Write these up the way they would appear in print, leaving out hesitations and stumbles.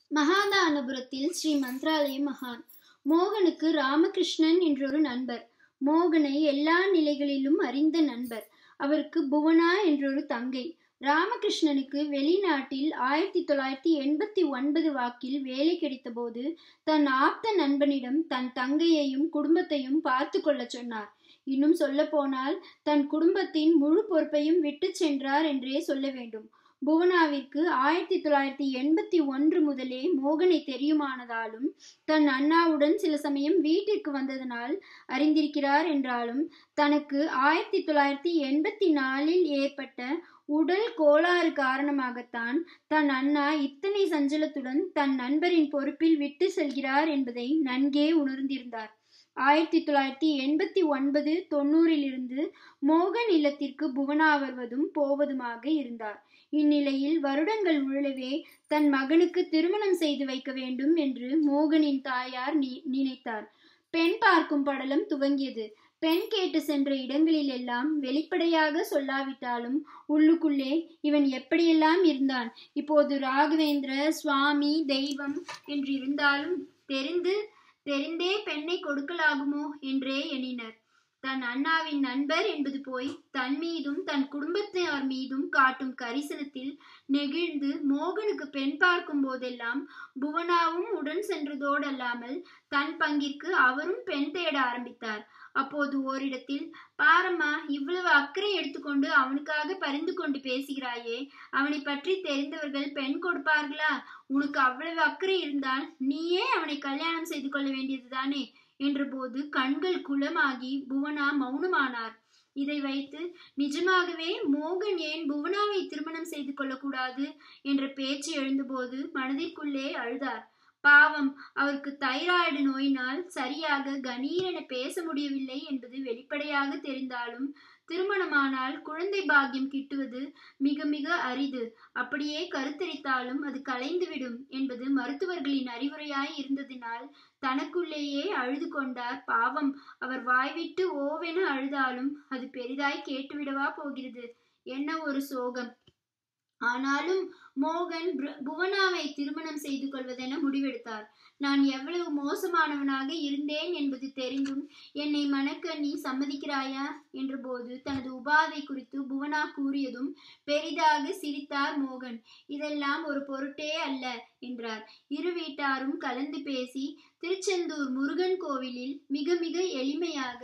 மகாதானபுரத்தில் ஸ்ரீ மந்த்ராலய மகான். மோகனுக்கு ராமகிருஷ்ணன் என்றொரு நண்பர். மோகனை எல்லா நிலைகளிலும் அறிந்த நண்பர். அவருக்கு புவனா என்றொரு தங்கை. ராமகிருஷ்ணனுக்கு வெளிநாட்டில் 1989 வாக்கில் வேலை கிடைத்தபோது தன் ஆப்த நண்பனிடம் தன் தங்கையையும் குடும்பத்தையும் பார்த்து கொள்ள சொன்னார். இன்னும் சொல்ல போனால் தன் குடும்பத்தின் முழு பொறுப்பையும் விட்டு சென்றார் என்றே சொல்ல வேண்டும். புவனாவிற்கு 1981 முதலே மோகனை தெரியுமானதாலும் தன் அண்ணாவுடன் சில சமயம் வீட்டிற்கு வந்ததனால் அறிந்திருக்கிறார் என்றாலும் தனக்கு 1984 ஏற்பட்ட உடல் கோளாறு காரணமாகத்தான் தன் அண்ணா இத்தனை சஞ்சலத்துடன் தன் நண்பரின் பொறுப்பில் விட்டு செல்கிறார் என்பதை நன்கே உணர்ந்திருந்தார். 1989-90 மோகன் இல்லத்திற்கு புவனா வருவதும் போவதுமாக இருந்தார். இந்நிலையில் வருடங்கள் உழவே தன் மகனுக்கு திருமணம் செய்து வைக்க வேண்டும் என்று மோகனின் தாயார் நினைத்தார். பெண் பார்க்கும் படலம் துவங்கியது. பெண் கேட்டு சென்ற இடங்களில் எல்லாம் வெளிப்படையாக சொல்லாவிட்டாலும் உள்ளுக்குள்ளே இவன் எப்படியெல்லாம் இருந்தான், இப்போது ராகவேந்திர சுவாமி தெய்வம் என்று இருந்தாலும் தெரிந்தே பெண்ணை கொடுக்கலாகுமோ என்றே எண்ணினர். தன் அண்ணாவின் நண்பர் என்பது போய் தன் மீதும் தன் குடும்பத்தினர் மீதும் காட்டும் கரிசனத்தில் நெகிழ்ந்து மோகனுக்கு பெண் பார்க்கும் போதெல்லாம் புவனாவும் உடன் சென்றதோடல்லாமல் தன் பங்கிற்கு அவரும் பெண் தேட ஆரம்பித்தார். அப்போது ஓரிடத்தில், பாரம்மா, இவ்வளவு அக்கறை எடுத்துக்கொண்டு அவனுக்காக பரிந்து கொண்டு பேசுகிறாயே, அவனை பற்றி தெரிந்தவர்கள் பெண் கொடுப்பார்களா? உனக்கு அவ்வளவு அக்கறை இருந்தால் நீயே அவனை கல்யாணம் செய்து கொள்ள வேண்டியதுதானே என்றபோது கண்கள் குளமாகி புவனா மௌனமானார். இதை வைத்து நிஜமாகவே மோகன் ஏன் புவனாவை திருமணம் செய்து கொள்ளக்கூடாது என்ற பேச்சு எழுந்தபோது மனதிற்குள்ளே அழுதார். பாவம், அவருக்கு தைராய்டு நோயினால் சரியாக கணீரென பேச முடியவில்லை என்பது வெளிப்படையாக தெரிந்தாலும் திருமணமானால் குழந்தை பாக்கியம் கிட்டுவது மிக மிக அரிது. அப்படியே கருத்தரித்தாலும் அது கலைந்துவிடும் என்பது மருத்துவர்களின் அறிவுரையாய் இருந்ததினால் தனக்குள்ளேயே அழுது கொண்டார். பாவம், அவர் வாய்விட்டு ஓவென அழுதாலும் அது பெரிதாய் கேட்டுவிடவா போகிறது? என்ன ஒரு சோகம்! ஆனாலும் மோகன் புவனாவை திருமணம் செய்து கொள்வதென முடிவெடுத்தார். நான் எவ்வளவு மோசமானவனாக இருந்தேன் என்பது தெரிந்தும் என்னை மணக்க நீ சம்மதிக்கிறாயா என்றபோது தனது உபாதை குறித்து புவனா கூறியதும் பெரிதாக சிரித்தார் மோகன். இதெல்லாம் ஒரு பொருட்டே அல்ல என்றார். இரு வீட்டாரும் கலந்து பேசி திருச்செந்தூர் முருகன் கோவிலில் மிக மிக எளிமையாக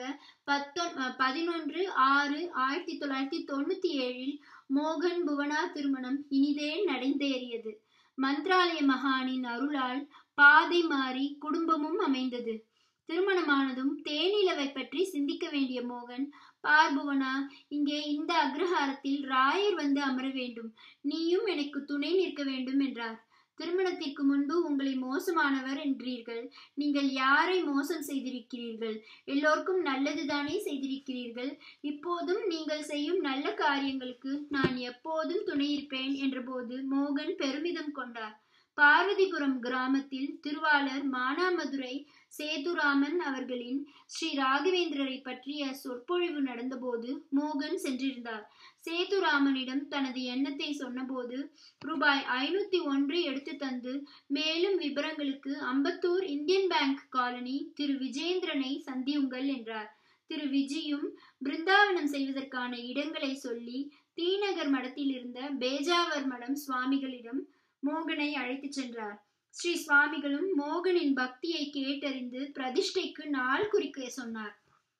11/6/1997 மோகன் புவனா திருமணம் இனிதே நடந்தேறியது. மந்த்ராலய மகானின் அருளால் பாதை மாறி குடும்பமும் அமைந்தது. திருமணமானதும் தேனிலவை பற்றி சிந்திக்க வேண்டிய மோகன், பார் புவனா, இங்கே இந்த அக்ரஹாரத்தில் ராயர் வந்து அமர வேண்டும், நீயும் எனக்கு துணை நிற்க வேண்டும் என்றார். திருமணத்திற்கு முன்பு உங்களை மோசமானவர் என்றீர்கள். நீங்கள் யாரை மோசம் செய்திருக்கிறீர்கள்? எல்லோருக்கும் நல்லதுதானே செய்திருக்கிறீர்கள். இப்போதும் நீங்கள் செய்யும் நல்ல காரியங்களுக்கு நான் எப்போதும் துணையிருப்பேன் என்றபோது மோகன் பெருமிதம் கொண்டார். பார்வதிபுரம் கிராமத்தில் திருவாளர் மானாமதுரை சேதுராமன் அவர்களின் ஸ்ரீ ராகவேந்திரரை பற்றிய சொற்பொழிவு நடந்தபோது மோகன் சென்றிருந்தார். சேதுராமனிடம் தனது எண்ணத்தை சொன்னபோது ரூபாய் 501 எடுத்து தந்து மேலும் விபரங்களுக்கு அம்பத்தூர் இந்தியன் பேங்க் காலனி திரு விஜேந்திரனை சந்தியுங்கள் என்றார். திரு விஜயும் பிருந்தாவனம் செய்வதற்கான இடங்களை சொல்லி தீநகர் மடத்தில் இருந்த பேஜாவர் மடம் சுவாமிகளிடம் மோகனை அழைத்து சென்றார். ஸ்ரீ சுவாமிகளும் மோகனின் பக்தியை கேட்டறிந்து பிரதிஷ்டைக்கு நாள் குறிக்க சொன்னார்.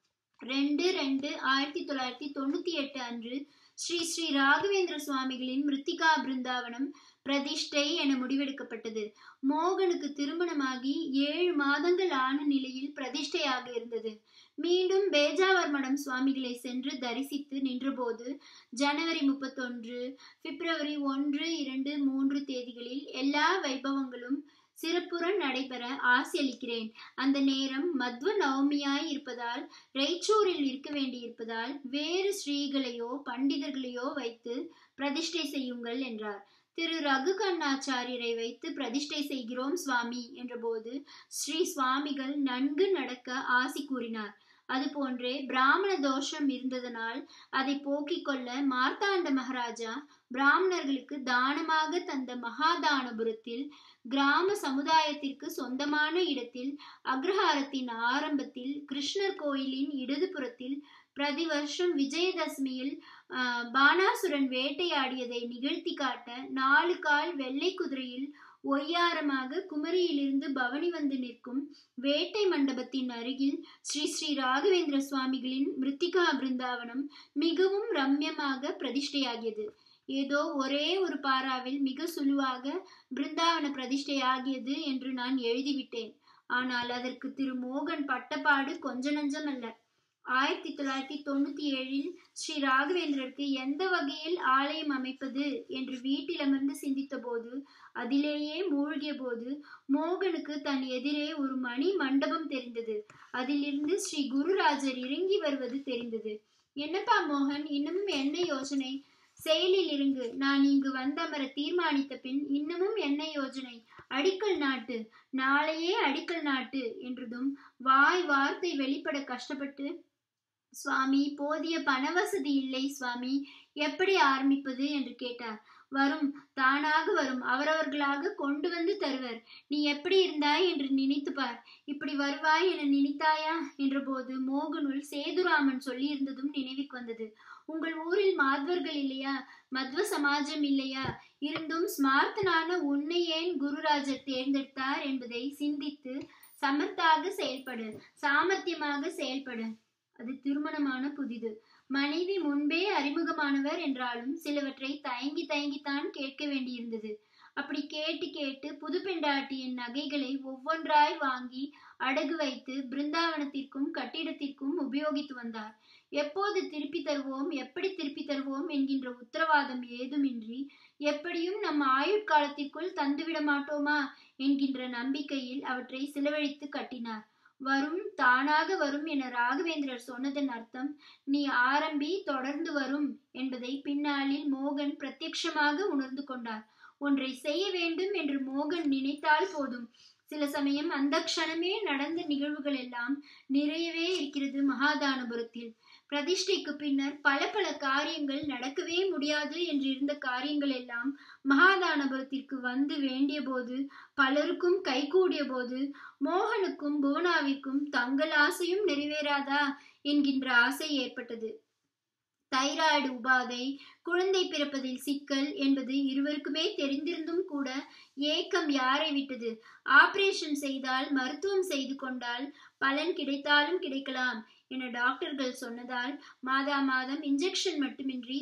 2/2/1998 அன்று ஸ்ரீ ஸ்ரீ ராகவேந்திர சுவாமிகளின் மிருத்திகா பிருந்தாவனம் பிரதிஷ்டை என முடிவெடுக்கப்பட்டது. மோகனுக்கு திருமணமாகி 7 மாதங்கள் ஆன நிலையில் பிரதிஷ்டையாக இருந்தது. மீண்டும் பேஜாவர் மடம் சுவாமிகளை சென்று தரிசித்து நின்றபோது ஜனவரி 31, பிப்ரவரி 1, 2, 3 தேதிகளில் எல்லா வைபவங்களும் சிறப்புற நடைபெற ஆசியளிக்கிறேன். அந்த நேரம் மத்வ நவமியாய் இருப்பதால் ரெய்ச்சூரில் இருக்க வேண்டியிருப்பதால் வேறு ஸ்ரீகளையோ பண்டிதர்களையோ வைத்து பிரதிஷ்டை செய்யுங்கள் என்றார். திரு ரகுகண்ணாச்சாரியரை வைத்து பிரதிஷ்டை செய்கிறோம் சுவாமி என்றபோது ஸ்ரீ சுவாமிகள் நன்கு நடக்க ஆசி கூறினார். அதுபோன்றே பிராமண தோஷம் இருந்ததனால் அதை போக்கிக் கொள்ள மார்த்தாண்ட மகாராஜா பிராமணர்களுக்கு தானமாக தந்த மகாதானபுரத்தில் கிராம சமுதாயத்திற்கு சொந்தமான இடத்தில் அக்ரஹாரத்தின் ஆரம்பத்தில் கிருஷ்ணர் கோயிலின் இடதுபுறத்தில் பிரதி வருஷம் விஜயதசமியில் பானாசுரன் வேட்டையாடியதை நிகழ்த்தி காட்ட 4 கால் வெள்ளை குதிரையில் ஒய்யாரமாக குமரியிலிருந்து பவனி வந்து நிற்கும் வேட்டை மண்டபத்தின் அருகில் ஸ்ரீ ஸ்ரீ ராகவேந்திர சுவாமிகளின் மிருத்திகா பிருந்தாவனம் மிகவும் ரம்யமாக பிரதிஷ்டையாகியது. ஏதோ ஒரே ஒரு பாராவில் மிக சுலுவாக பிருந்தாவன பிரதிஷ்டையாகியது என்று நான் எழுதிவிட்டேன். ஆனால் அதற்கு திரு மோகன் பட்டப்பாடு கொஞ்ச நஞ்சமல்ல. 1997 ஸ்ரீ ராகவேந்திரருக்கு எந்த வகையில் ஆலயம் அமைப்பது என்று வீட்டில் அமர்ந்து சிந்தித்த போது, அதிலேயே மூழ்கிய போது, மோகனுக்கு தன் எதிரே ஒரு மணி மண்டபம் தெரிந்தது. அதிலிருந்து ஸ்ரீ குருராஜர் இறங்கி வருவது தெரிந்தது. என்னப்பா மோகன், இன்னமும் என்ன யோசனை? செயலில் இருங்கு. நான் இங்கு வந்தமர தீர்மானித்த பின் இன்னமும் என்ன யோஜனை? அடிக்கல் நாட்டு, நாளையே அடிக்கல் நாட்டு என்றதும் வார்த்தை வெளிப்பட கஷ்டப்பட்டு, சுவாமி, போதிய பணவசதி இல்லை சுவாமி, எப்படி ஆரம்பிப்பது என்று கேட்டார். வரும், தானாக வரும், அவரவர்களாக கொண்டு வந்து தருவர். நீ எப்படி இருந்தாய் என்று நினைத்து பார். இப்படி வருவாய் என நினைத்தாயா என்றபோது மோகனுள் சேதுராமன் சொல்லி இருந்ததும் நினைவுக்கு வந்தது. உங்கள் ஊரில் மாத்வர்கள் இல்லையா? மத்வ சமாஜம் இல்லையா? இருந்தும் ஸ்மார்த்தனான உன்னை ஏன் குருராஜர் தேர்ந்தெடுத்தார் என்பதை சிந்தித்து சமர்த்தாக செயல்படு, சாமர்த்தியமாக செயல்படு. அது திருமணமான புதிது. மனைவி முன்பே அறிமுகமானவர் என்றாலும் சிலவற்றை தயங்கித்தான் கேட்க வேண்டியிருந்தது. அப்படி கேட்டு புது பெண்டாட்டியின் நகைகளை ஒவ்வொன்றாய் வாங்கி அடகு வைத்து பிருந்தாவனத்திற்கும் கட்டிடத்திற்கும் உபயோகித்து வந்தார். எப்போது திருப்பி தருவோம், எப்படி திருப்பி தருவோம் என்கின்ற உத்தரவாதம் ஏதுமின்றி, எப்படியும் நம் ஆயுட்காலத்திற்குள் தந்துவிட மாட்டோமா என்கின்ற நம்பிக்கையில் அவற்றை செலவழித்து கட்டினார். வரும், தானாக வரும் என ராகவேந்திரர் சொன்னதன் அர்த்தம் நீ ஆரம்பி, தொடர்ந்து வரும் என்பதை பின்னாளில் மோகன் பிரத்யட்சமாக உணர்ந்து கொண்டார். ஒன்றை செய்ய வேண்டும் என்று மோகன் நினைத்தால் போதும். சில சமயம் அந்த க்ஷணமே நடந்த நிகழ்வுகள் எல்லாம் நிறையவே இருக்கிறது மகாதானபுரத்தில். பிரதிஷ்டைக்கு பின்னர் பல காரியங்கள் நடக்கவே முடியாது என்று இருந்த காரியங்கள் எல்லாம் மகாதானபுரத்திற்கு வந்து வேண்டிய போது, பலருக்கும் கைகூடிய போது, மோகனுக்கும் புவனாவிற்கும் தங்கள் ஆசையும் நிறைவேறாதா என்கின்ற ஆசை ஏற்பட்டது. தைராய்டு உபாதை, குழந்தை பிறப்பதில் சிக்கல் என்பது இருவருக்குமே தெரிந்திருந்தும் கூட ஏக்கம் யாரை விட்டது? ஆபரேஷன் செய்தால், மருத்துவம் செய்து கொண்டால் பலன் கிடைத்தாலும் கிடைக்கலாம் என டாக்டர்கள் சொன்னதால் மாதம் இன்ஜெக்ஷன் மட்டுமின்றி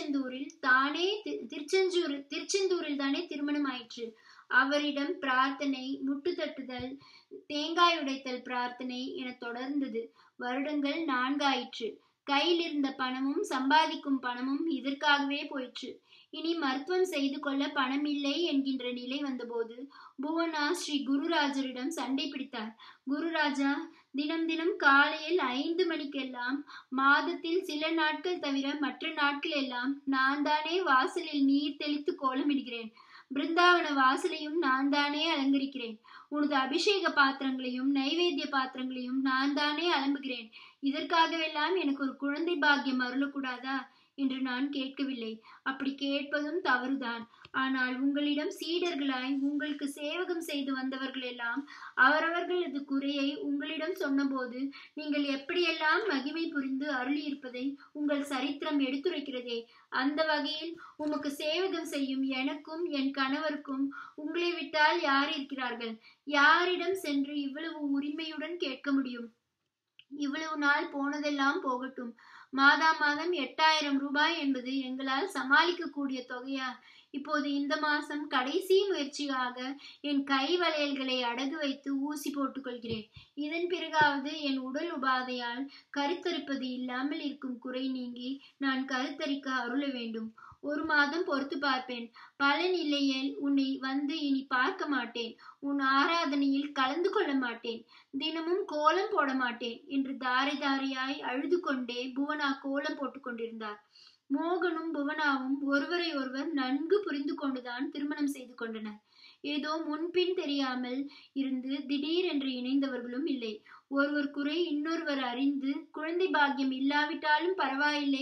திருச்செந்தூரில் தானே திருமணம் ஆயிற்று. அவரிடம் பிரார்த்தனை, முட்டு தட்டுதல், தேங்காய் உடைத்தல் பிரார்த்தனை என தொடர்ந்தது. வருடங்கள் 4 ஆயிற்று. கையில் இருந்த பணமும் சம்பாதிக்கும் பணமும் இதற்காகவே போயிற்று. இனி மருத்துவம் செய்து கொள்ள பணம் இல்லை என்கின்ற நிலை வந்தபோது புவனா ஸ்ரீ குருராஜரிடம் சண்டை பிடித்தார். குருராஜா, தினம் காலையில் 5 மணிக்கெல்லாம், மாதத்தில் சில நாட்கள் தவிர மற்ற நாட்கள் எல்லாம் நான் தானே வாசலில் நீர் தெளித்து கோலமிடுகிறேன். பிருந்தாவன வாசலையும் நான் தானே அலங்கரிக்கிறேன். உனது அபிஷேக பாத்திரங்களையும் நைவேத்திய பாத்திரங்களையும் நான் தானே அலம்புகிறேன். இதற்காகவெல்லாம் எனக்கு ஒரு குழந்தை பாக்கியம் அருளக்கூடாதா என்று நான் கேட்கவில்லை. அப்படி கேட்பதும் தவறுதான். ஆனால் உங்களிடம் சீடர்களாய் உங்களுக்கு சேவகம் செய்து வந்தவர்கள் எல்லாம் அவரவர்களது குறையை உங்களிடம் சொன்னபோது நீங்கள் எப்படியெல்லாம் மகிமை புரிந்து அருளி இருப்பதை உங்கள் சரித்திரம் எடுத்துரைக்கிறதே. அந்த வகையில் உமக்கு சேவகம் செய்யும் எனக்கும் என் கணவருக்கும் உங்களை விட்டால் யார் இருக்கிறார்கள்? யாரிடம் சென்று இவ்வளவு உரிமையுடன் கேட்க முடியும்? இவ்வளவு நாள் போனதெல்லாம் போகட்டும். மாதம் 8000 ரூபாய் என்பது எங்களால் சமாளிக்க கூடிய தொகையா? இப்போது இந்த மாசம் கடைசி முயற்சியாக என் கை வளையல்களை அடகு வைத்து ஊசி போட்டுக் கொள்கிறேன். இதன் பிறகாவது என் உடல் உபாதையால் கருத்தரிப்பது இல்லாமல் இருக்கும் குறை நீங்கி நான் கருத்தரிக்க அருள வேண்டும். 1 மாதம் பொறுத்து பார்ப்பேன். பலன் இல்லையேல் உன்னை வந்து இனி பார்க்க மாட்டேன். உன் ஆராதனையில் கலந்து கொள்ள மாட்டேன். தினமும் கோலம் போட மாட்டேன் என்று தாரையாய் அழுது கொண்டே புவனா கோலம் போட்டு கொண்டிருந்தார். மோகனும் புவனாவும் ஒருவரை ஒருவர் நன்கு புரிந்து கொண்டுதான் திருமணம் செய்து கொண்டனர். ஏதோ முன்பின் தெரியாமல் இருந்து திடீரென்று இணைந்தவர்களும் இல்லை. ஒருவர் குறை இன்னொருவர் அறிந்து குழந்தை பாக்கியம் இல்லாவிட்டாலும் பரவாயில்லை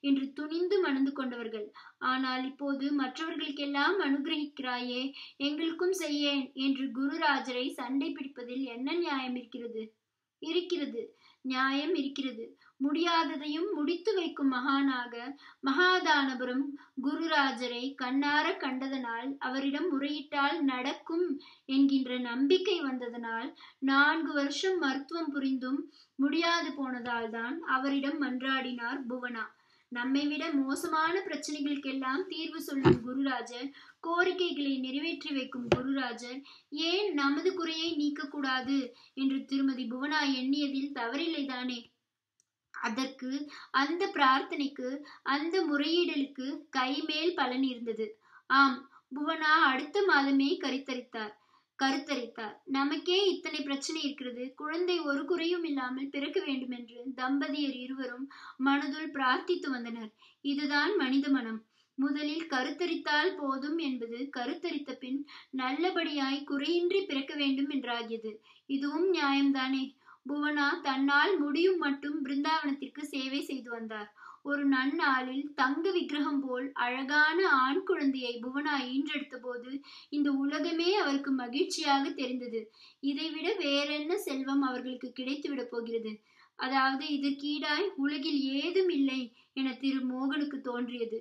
என்று துணிந்து மணந்து கொண்டவர்கள். ஆனால் இப்போது மற்றவர்களுக்கெல்லாம் அனுகிரகிக்கிறாயே, எங்களுக்கும் செய்யேன் என்று குருராஜரை சண்டை பிடிப்பதில் என்ன நியாயம் இருக்கிறது? நியாயம் இருக்கிறது. முடியாததையும் முடித்து வைக்கும் மகானாக மகாதானபுரம் குருராஜரை கண்ணார கண்டதனால், அவரிடம் முறையிட்டால் நடக்கும் என்கின்ற நம்பிக்கை வந்ததனால், 4 வருஷம் மருத்துவம் புரிந்தும் முடியாது போனதால் தான் அவரிடம் மன்றாடினார் புவனா. நம்மை விட மோசமான பிரச்சனைகளுக்கெல்லாம் தீர்வு சொல்லும் குருராஜர், கோரிக்கைகளை நிறைவேற்றி வைக்கும் குருராஜர் ஏன் நமது குறையை நீக்கக்கூடாது என்று திருமதி புவனா எண்ணியதில் தவறில்லைதானே? அதற்கு, அந்த பிரார்த்தனைக்கு, அந்த முறையீடலுக்கு கைமேல் பலன் இருந்தது. ஆம், புவனா அடுத்த மாதமே கருத்தரித்தார். நமக்கே இத்தனை பிரச்சனை இருக்கிறது, குழந்தை ஒரு குறையும் இல்லாமல் பிறக்க வேண்டும் என்று தம்பதியர் இருவரும் மனதுள் பிரார்த்தித்து வந்தனர். இதுதான் மனித மனம். முதலில் கருத்தரித்தால் போதும் என்பது கருத்தரித்த பின் நல்லபடியாய் குறையின்றி பிறக்க வேண்டும் என்றாகியது. இதுவும் நியாயம்தானே? புவனா தன்னால் முடியும் மட்டும் பிருந்தாவனத்திற்கு சேவை செய்து வந்தார். ஒரு நன்னாளில் தங்க விக்கிரகம் போல் அழகான ஆண் குழந்தையை புவனா ஈன்றெடுத்த போது இந்த உலகமே அவருக்கு மகிழ்ச்சியாக தெரிந்தது. இதைவிட வேறென்ன செல்வம் அவர்களுக்கு கிடைத்துவிடப் போகிறது? அதாவது இதற்கீடாய் உலகில் ஏதும் இல்லை என திரு மோகனுக்கு தோன்றியது.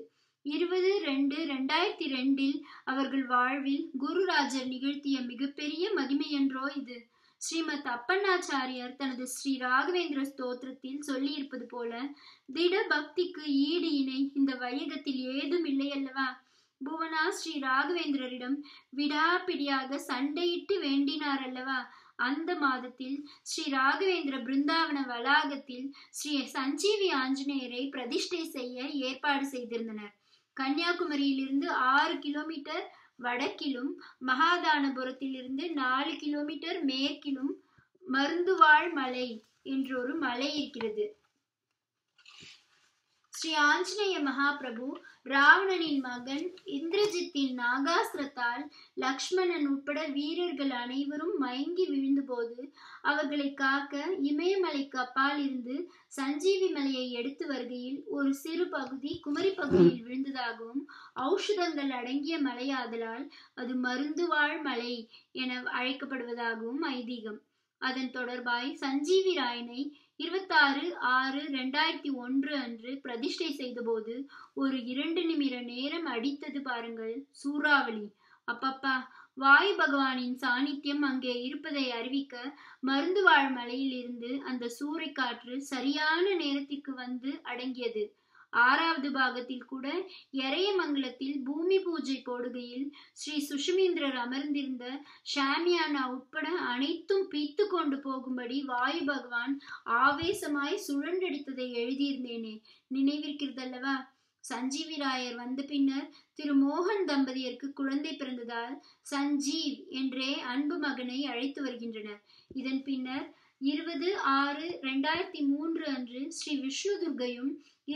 20-2-2002 அவர்கள் வாழ்வில் குருராஜர் நிகழ்த்திய மிகப்பெரிய மகிமையென்றோ இது. ஸ்ரீமத் அப்பண்ணாச்சாரியார் தனது ஸ்ரீ ராகவேந்திர ஸ்தோத்திரத்தில் சொல்லியிருப்பது போல, திட பக்திக்கு ஈடு இணை இந்த வையகத்தில் ஏதும் இல்லை அல்லவா? புவனா ஸ்ரீ ராகவேந்திரரிடம் விடாப்பிடியாக சண்டையிட்டு வேண்டினார் அல்லவா? அந்த மாதத்தில் ஸ்ரீ ராகவேந்திர பிருந்தாவன வளாகத்தில் ஸ்ரீ சஞ்சீவி ஆஞ்சநேயரை பிரதிஷ்டை செய்ய ஏற்பாடு செய்திருந்தனர். கன்னியாகுமரியிலிருந்து 6 கிலோமீட்டர் வடக்கிலும், மகாதானபுரத்தில் இருந்து 4 கிலோமீட்டர் மேற்கிலும் மருந்துவாழ் மலை என்றொரு மலை இருக்கிறது. ஸ்ரீ ஆஞ்சநேய மகாபிரபு ராவணனின் மகன் இந்திரஜித்தின் நாகாஸ்திரத்தால் லக்ஷ்மணன் உட்பட வீரர்கள் அனைவரும் மயங்கி விழுந்தபோது அவர்களை காக்க இமயமலைக்கு அப்பால் இருந்து சஞ்சீவி மலையை எடுத்து வருகையில் ஒரு சிறு பகுதி குமரி பகுதியில் விழுந்ததாகவும், ஔஷதங்கள் அடங்கிய மலையாதலால் அது மருந்துவாழ் மலை என அழைக்கப்படுவதாகவும் ஐதீகம். அதன் தொடர்பாய் சஞ்சீவி ராயனை 26/6/2001 அன்று பிரதிஷ்டை செய்தபோது ஒரு 2 நிமிட நேரம் அடித்தது பாருங்கள் சூறாவளி. அப்பப்பா, வாயு பகவானின் சாநித்தியம் அங்கே இருப்பதை அறிவிக்க மருந்துவாழ் மலையில் இருந்து அந்த சூறை காற்று சரியான நேரத்திற்கு வந்து அடங்கியது. 6வது பாகத்தில் கூட எரையமங்கலத்தில் பூமி பூஜை போடுகையில் ஸ்ரீ சுஷுமீந்திரர் அமர்ந்திருந்த ஷாமியானா உட்பட அனைத்தும் பீத்து கொண்டு போகும்படி வாயு பகவான் ஆவேசமாய் சுழன்றடித்ததை எழுதியிருந்தேனே, நினைவிருக்கிறதல்லவா? சஞ்சீவி ராயர் வந்த பின்னர் திரு மோகன் தம்பதியருக்கு குழந்தை பிறந்ததால் சஞ்சீவ் என்றே அன்பு மகனை அழைத்து வருகின்றனர். இதன் பின்னர் 20/6/2003 அன்று ஸ்ரீ விஷ்ணு துர்க்கையும்,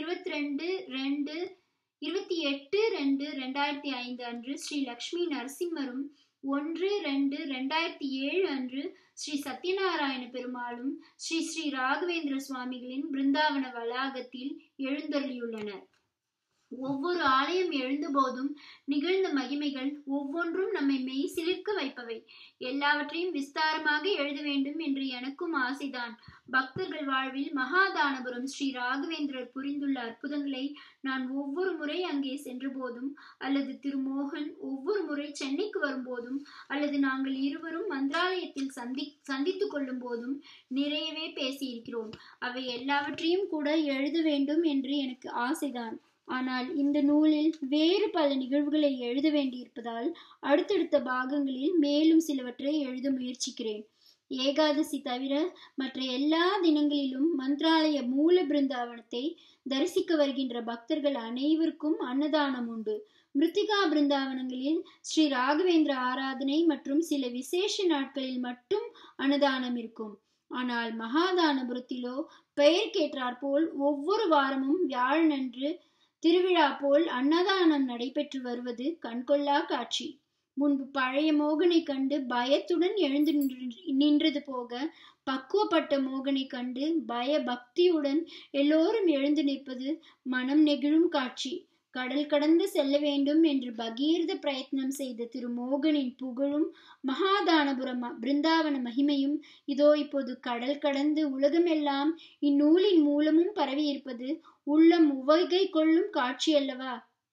28/2/2005 அன்று ஸ்ரீ லக்ஷ்மி நரசிம்மரும், 1/2/2007 அன்று ஸ்ரீ சத்யநாராயண பெருமாளும் ஸ்ரீ ஸ்ரீ ராகவேந்திர சுவாமிகளின் பிருந்தாவன வளாகத்தில் எழுந்தருளியுள்ளனர். ஒவ்வொரு ஆலயம் எழுந்த போதும் நிகழ்ந்த மகிமைகள் ஒவ்வொன்றும் நம்மை மெய் சிலிர்க்க வைப்பவை. எல்லாவற்றையும் விஸ்தாரமாக எழுத வேண்டும் என்று எனக்கும் ஆசைதான். பக்தர்கள் வாழ்வில் மகாதானபுரம் ஸ்ரீ ராகவேந்திரர் புரிந்துள்ள அற்புதங்களை நான் ஒவ்வொரு முறை அங்கே சென்ற போதும், அல்லது திரு மோகன் ஒவ்வொரு முறை சென்னைக்கு வரும்போதும், அல்லது நாங்கள் இருவரும் மந்திராலயத்தில் சந்தித்துக் கொள்ளும் போதும் நிறையவே பேசியிருக்கிறோம். அவை எல்லாவற்றையும் கூட எழுத வேண்டும் என்று எனக்கு ஆசைதான். ஆனால் இந்த நூலில் வேறு பல நிகழ்வுகளை எழுத வேண்டியிருப்பதால் அடுத்தடுத்த பாகங்களில் மேலும் சிலவற்றை எழுத முயற்சிக்கிறேன். ஏகாதசி தவிர மற்ற எல்லா தினங்களிலும் மந்திராலய மூல பிருந்தாவனத்தை தரிசிக்க வருகின்ற பக்தர்கள் அனைவருக்கும் அன்னதானம் உண்டு. மிருத்திகா பிருந்தாவனங்களில் ஸ்ரீ ராகவேந்திர ஆராதனை மற்றும் சில விசேஷ நாட்களில் மட்டும் அன்னதானம் இருக்கும். ஆனால் மகாதானபுரத்திலோ பெயர்க்கேற்றாற் போல் ஒவ்வொரு வாரமும் வியாழனன்று திருவிழா போல் அன்னதானம் நடைபெற்று வருவது கண்கொள்ளா காட்சி. முன்பு பழைய மோகனை கண்டு பயத்துடன் எழுந்து நின்றது போக, பக்குவப்பட்ட மோகனை கண்டு பய பக்தியுடன் எல்லோரும் எழுந்து நிற்பது மனம் நெகிழும் காட்சி. கடல் கடந்து செல்ல வேண்டும் என்று பகீரத பிரயத்னம் செய்த திரு மோகனின் புகழும் மகாதானபுரம் பிருந்தாவன மகிமையும் இதோ இப்போது கடல் கடந்து உலகமெல்லாம் இந்நூலின் மூலமும் பரவியிருப்பது உள்ளம் உவகை கொள்ளும் காட்சி அல்லவா,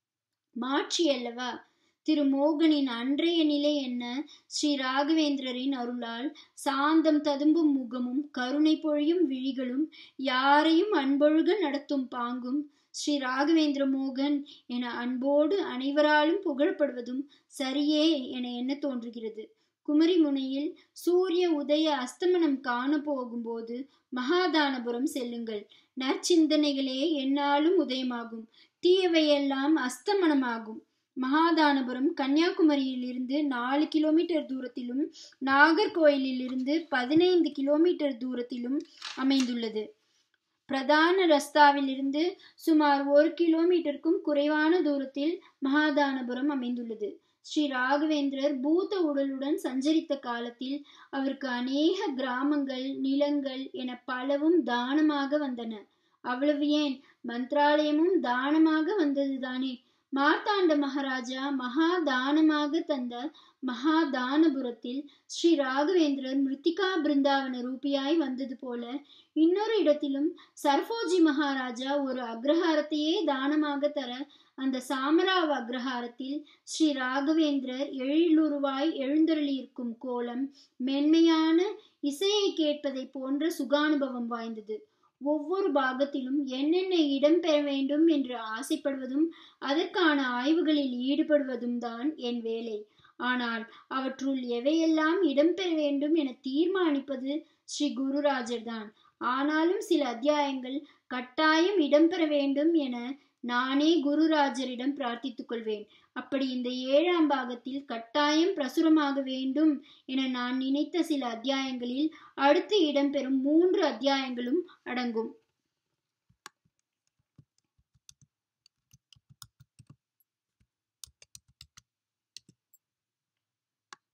மாட்சி அல்லவா? திரு மோகனின் அன்றைய நிலை என்ன? ஸ்ரீ ராகவேந்திரரின் அருளால் சாந்தம் ததும்பும் முகமும் கருணை பொழியும் விழிகளும் யாரையும் அன்பொழுக நடத்தும் பாங்கும் ஸ்ரீ ராகவேந்திர மோகன் என அன்போடு அனைவராலும் புகழப்படுவதும் சரியே என எண்ண தோன்றுகிறது. குமரி முனையில் சூரிய உதய அஸ்தமனம் காண போகும்போது மகாதானபுரம் செல்லுங்கள். நற்சிந்தனைகளே எந்நாளும் உதயமாகும், தீயவையெல்லாம் அஸ்தமனமாகும். மகாதானபுரம் கன்னியாகுமரியில் இருந்து 4 கிலோமீட்டர் தூரத்திலும் நாகர்கோயிலில் இருந்து 15 கிலோமீட்டர் தூரத்திலும் அமைந்துள்ளது. பிரதான ரஸ்தாவில் இருந்து சுமார் 1 கிலோமீட்டருக்கும் குறைவான தூரத்தில் மகாதானபுரம் அமைந்துள்ளது. ஸ்ரீ ராகவேந்திரர் பூத உடலுடன் சஞ்சரித்த காலத்தில் அவருக்கு அநேக கிராமங்கள், நிலங்கள் என பலவும் தானமாக வந்தன. அவ்வளவு ஏன், மந்திராலயமும் தானமாக வந்ததுதானே. மார்த்தாண்ட மகாராஜா மகா தானமாக தந்த மகாதானபுரத்தில் ஸ்ரீ ராகவேந்திரர் மிருத்திகா பிருந்தாவன ரூபியாய் வந்தது போல இன்னொரு இடத்திலும் சரபோஜி மகாராஜா ஒரு அக்ரஹாரத்தையே தானமாக தர அந்த சாமராவ அக்ரஹாரத்தில் ஸ்ரீ ராகவேந்திரர் எழிலுருவாய் எழுந்தருளியிருக்கும் கோலம் மென்மையான இசையை கேட்பதை போன்ற சுகானுபவம் வாய்ந்தது. ஒவ்வொரு பாகத்திலும் என்னென்ன இடம் பெற வேண்டும் என்று ஆசைப்படுவதும் அதற்கான ஆய்வுகளில் ஈடுபடுவதும் தான் என் வேலை. ஆனால் அவற்றுள் எவையெல்லாம் இடம்பெற வேண்டும் என தீர்மானிப்பது ஸ்ரீ குருராஜர் தான். ஆனாலும் சில அத்தியாயங்கள் கட்டாயம் இடம்பெற வேண்டும் என நானே குருராஜரிடம் பிரார்த்தித்துக் கொள்வேன். அப்படி இந்த 7ஆம் பாகத்தில் கட்டாயம் பிரசுரமாக வேண்டும் என நான் நினைத்த சில அத்தியாயங்களில் அடுத்து இடம்பெறும் 3 அத்தியாயங்களும் அடங்கும்.